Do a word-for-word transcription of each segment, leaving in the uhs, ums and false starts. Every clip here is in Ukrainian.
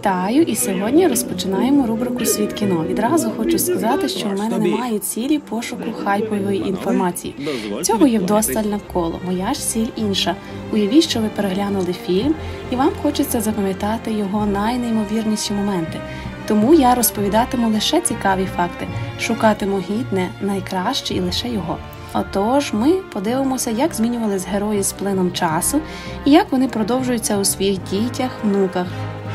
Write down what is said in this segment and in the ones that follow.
Вітаю! І сьогодні розпочинаємо рубрику «Світ кіно». Відразу хочу сказати, що в мене немає цілі пошуку хайпової інформації. Цього є вдосталь навколо. Моя ж ціль інша. Уявіть, що ви переглянули фільм, і вам хочеться запам'ятати його найнеймовірніші моменти. Тому я розповідатиму лише цікаві факти, шукатиму гідне, найкраще і лише його. Отож, ми подивимося, як змінювались герої з плином часу і як вони продовжуються у своїх дітях, внуках.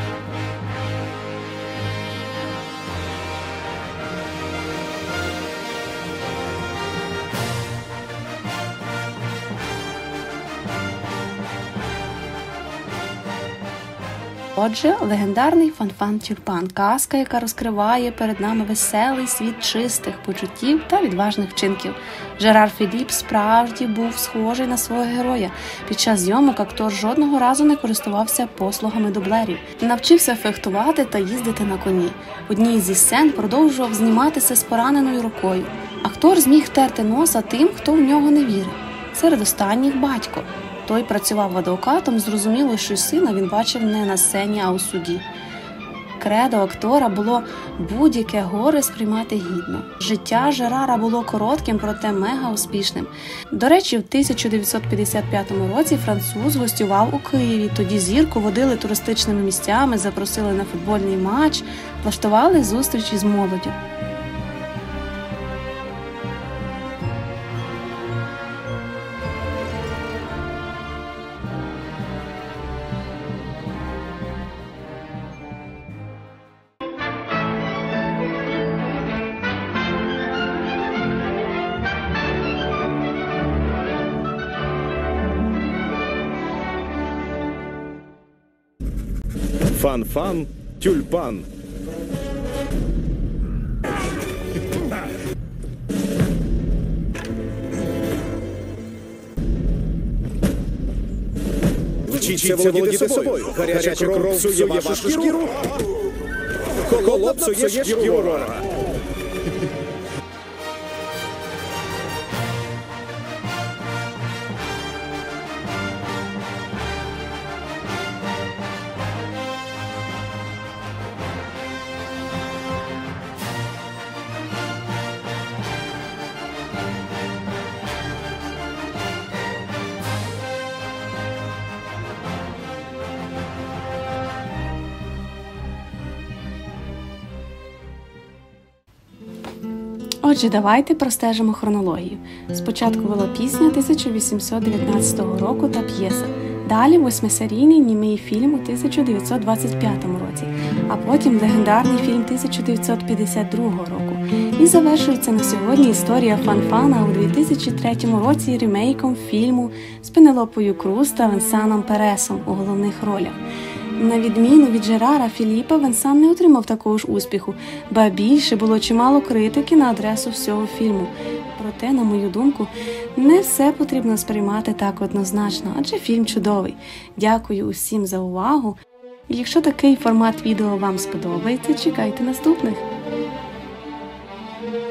Отже, легендарний Фан-Фан Тюльпан – казка, яка розкриває перед нами веселий світ чистих почуттів та відважних вчинків. Жерар Філіп справді був схожий на свого героя. Під час зйомок актор жодного разу не користувався послугами дублерів. Навчився фехтувати та їздити на коні. В одній зі сцен продовжував зніматися з пораненою рукою. Актор зміг терти носа тим, хто в нього не вірив. Серед останніх – батько. Той працював адвокатом, зрозуміло, що сина він бачив не на сцені, а у суді. Кредо актора було будь-яке горе сприймати гідно. Життя Жерара було коротким, проте мега успішним. До речі, в тисяча дев'ятсот п'ятдесят п'ятому році француз гостював у Києві. Тоді зірку водили туристичними місцями, запросили на футбольний матч, влаштували зустрічі з молоддю. Фан-Фан Тюльпан. Вчіться володіти собою. Гаряча кров псує вашу шкіру. Холодна псує шкіру ворога. Отже, давайте простежимо хронологію. Спочатку була пісня тисяча вісімсот дев'ятнадцятого року та п'єса. Далі восьмисерійний німий фільм у тисяча дев'ятсот двадцять п'ятому році, а потім легендарний фільм тисяча дев'ятсот п'ятдесят другого року. І завершується на сьогодні історія Фан-Фана у дві тисячі третьому році ремейком фільму з Пенелопою Круз та Венсаном Пересом у головних ролях. На відміну від Жерара Філіпа, Венсан не отримав такого ж успіху, ба більше було чимало критики на адресу всього фільму. Проте, на мою думку, не все потрібно сприймати так однозначно, адже фільм чудовий. Дякую усім за увагу. І якщо такий формат відео вам сподобається, чекайте наступних.